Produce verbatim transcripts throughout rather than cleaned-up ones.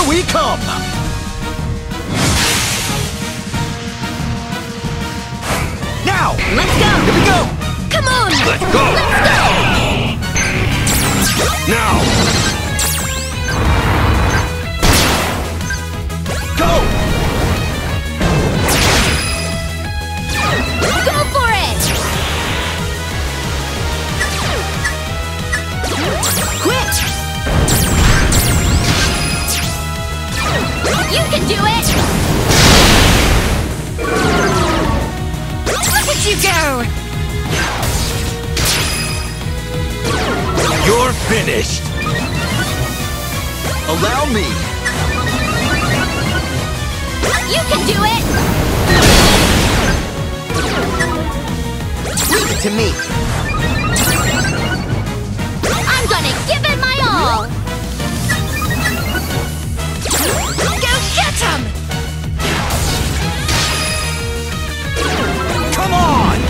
we come! Now! Let's go! Here we go! Come on! Let's go! Let's go! Now! Go! Go for it! Quit! You can do it! Look at you go! You're finished! Allow me! You can do it! Leave it to me! I'm gonna give it my all! Go get him! Come on!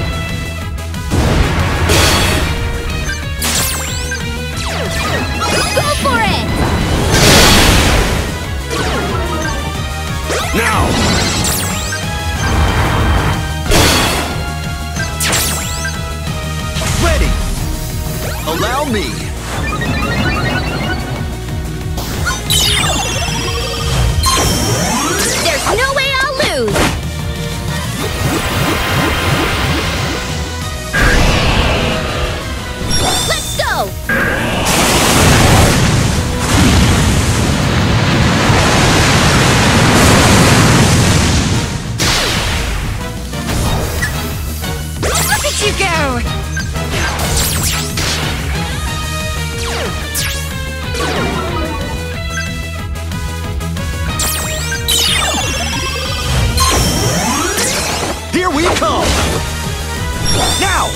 Go for it! Now! Ready! Allow me! There's no way I'll lose! Let's go! Look at you go! Here we come! Now!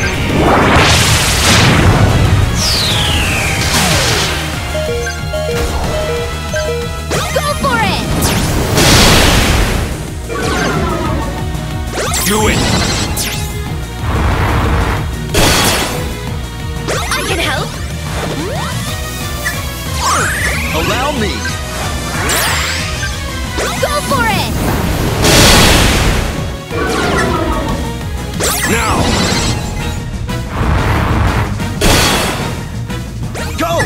Go for it! Do it! I can help! Allow me! Go for it! Now! Go!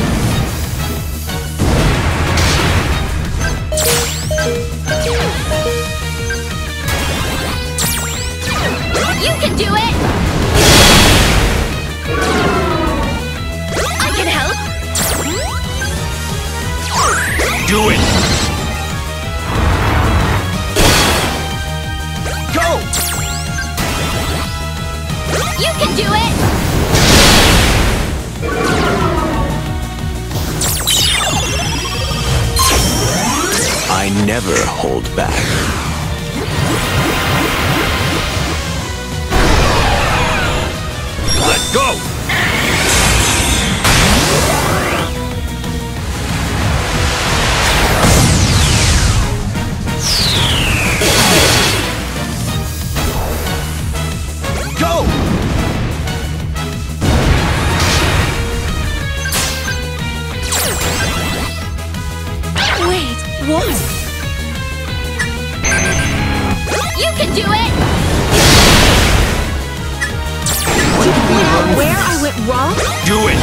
You can do it! I can help! Do it! Go! You can do it! I never hold back. Let's go! Go! Wait, what? You can do it! What did we Now, run? where I went wrong? Do it!